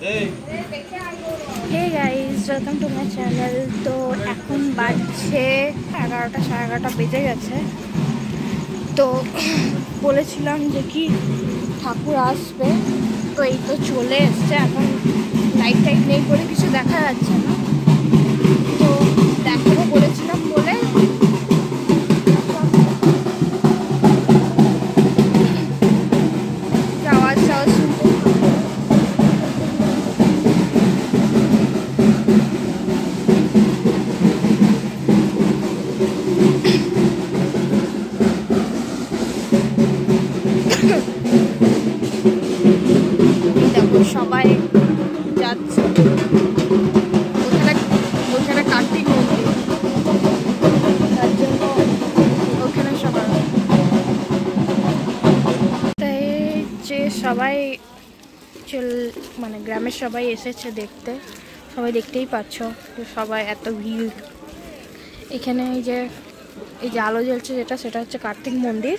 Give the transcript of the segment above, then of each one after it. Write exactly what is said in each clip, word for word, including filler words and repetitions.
Hey guys, welcome to my channel. তো এখন বাজছে এগারোটা সাড়ে এগারোটা বেজে গেছে। তো বলেছিলাম যে কি ঠাকুর আসবে, তো এই তো চলে এসছে। এখন লাইট টাইট নেই বলে কিছু দেখা যাচ্ছে না, তো দেখাবো বলেছিলাম বলে আওয়াজ আওয়াজ শুনতে। দেখো সবাই যাচ্ছে ওখানে, ওখানে কার্তিক মন্দির, তার জন্য ওখানে সবাই তাই যে সবাই চল মানে গ্রামের সবাই এসেছে দেখতে। সবাই দেখতেই পাচ্ছ যে সবাই এত ভিড়। এখানে এই যে এই যে আলো জ্বলছে যেটা, সেটা হচ্ছে কার্তিক মন্দির।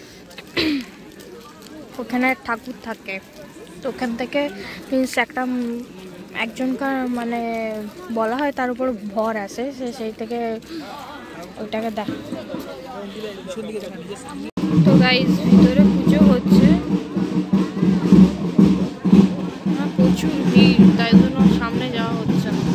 ওখানে ঠাকুর থাকে, তো ওখান থেকে মিন্স একটা একজনকার মানে বলা হয় তার উপর ভর আসে, সে সেই থেকে ওইটাকে দেখ। তো গাইস ভিতরে পুজো হচ্ছে, প্রচুর ভিড়, তাই জন্য সামনে যাওয়া হচ্ছে না।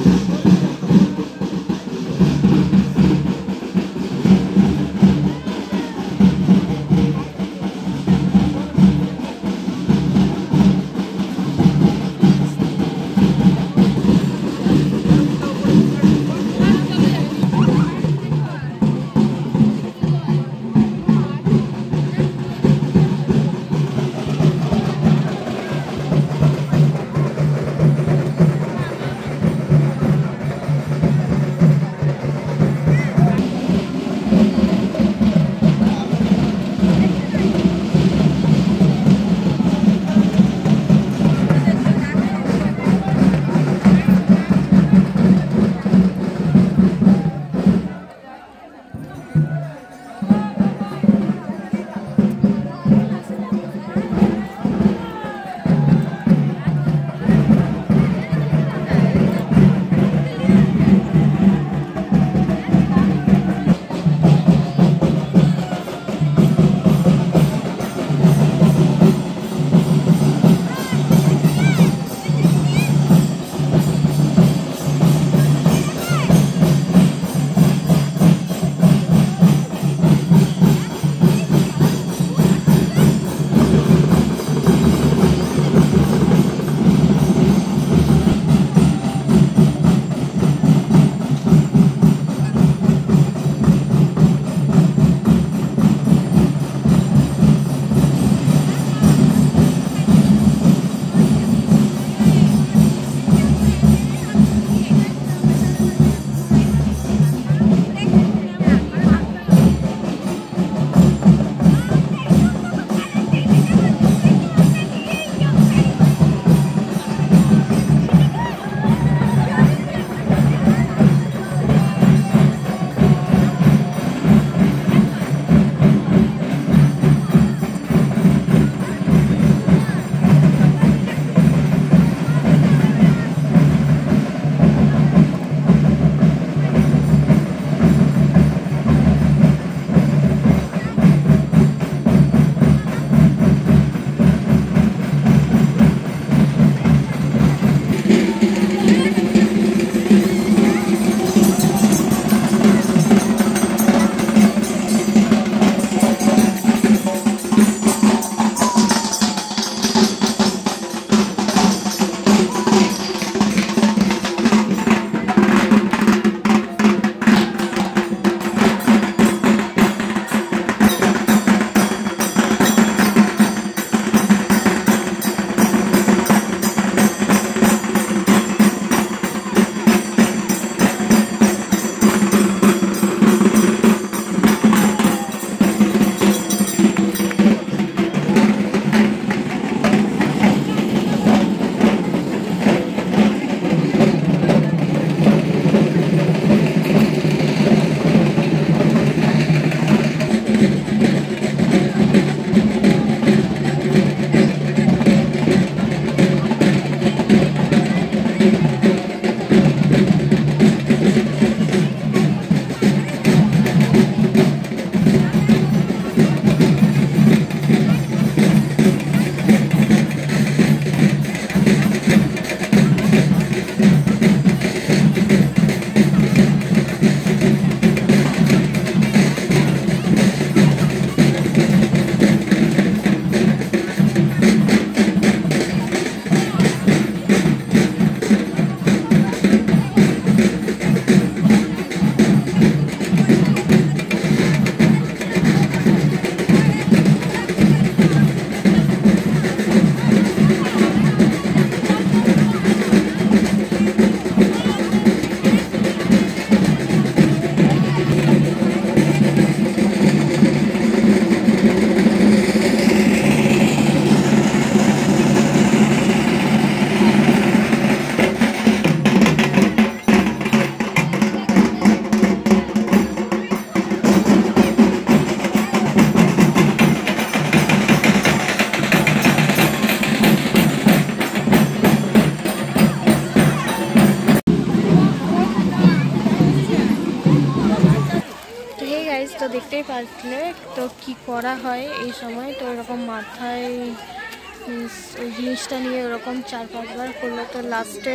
তো দেখতেই পারছিলে তো কি করা হয় এই সময়। তো এরকম মাথায় ওই জিনিসটা নিয়ে ওরকম চার পাঁচবার করলো। তো লাস্টে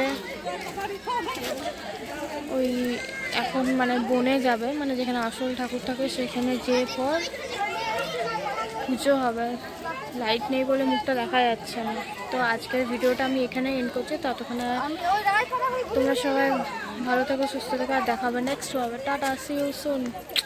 ওই এখন মানে বনে যাবে, মানে যেখানে আসল ঠাকুর থাকে সেখানে যেয়ে পর পুজো হবে। লাইট নেই বলে মুখটা দেখা যাচ্ছে না। তো আজকের ভিডিওটা আমি এখানে এন্ড করছি। ততক্ষণে তোমরা সবাই ভালো থেকো, সুস্থ থেকো, আর দেখাবে নেক্সট হবে। Ta-ta, see you soon.